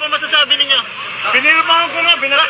po masasabi ninyo? Binirmahan ko na,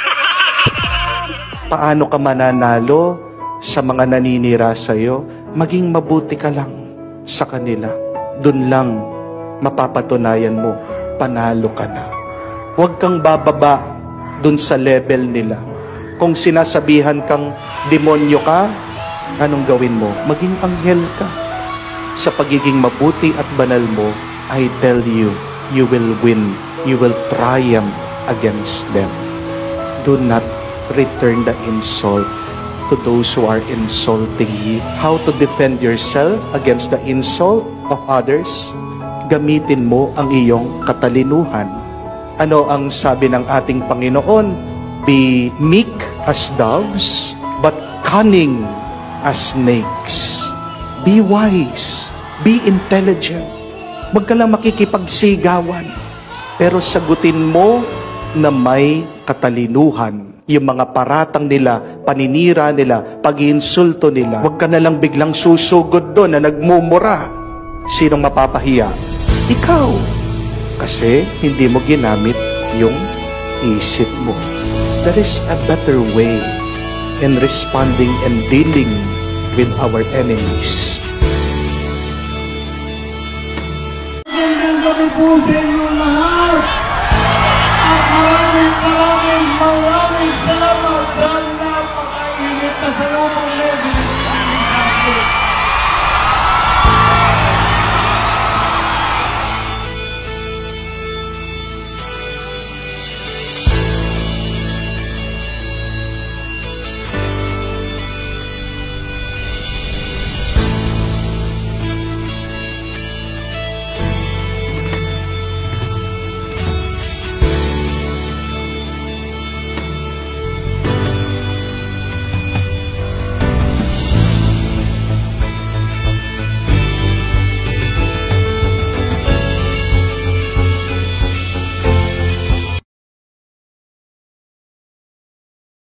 Paano ka mananalo sa mga naninira sa'yo? Maging mabuti ka lang sa kanila. Doon lang mapapatunayan mo, panalo ka na. Huwag kang bababa doon sa level nila. Kung sinasabihan kang demonyo ka, anong gawin mo? Maging anghel ka. Sa pagiging mabuti at banal mo, I tell you, you will win. You will triumph against them. Do not return the insult to those who are insulting you. How to defend yourself against the insult of others? Gamitin mo ang iyong katalinuhan. Ano ang sabi ng ating Panginoon? Be meek as doves, but cunning as snakes. Be wise. Be intelligent. Huwag ka lang makikipagsigawan. Pero sagutin mo na may katalinuhan. Yung mga paratang nila, paninira nila, pag-iinsulto nila, huwag ka na lang biglang susugod doon na nagmumura. Sinong mapapahiya? Ikaw. Kasi hindi mo ginamit yung isip mo. There is a better way in responding and dealing with our enemies. Magandang gabi po sa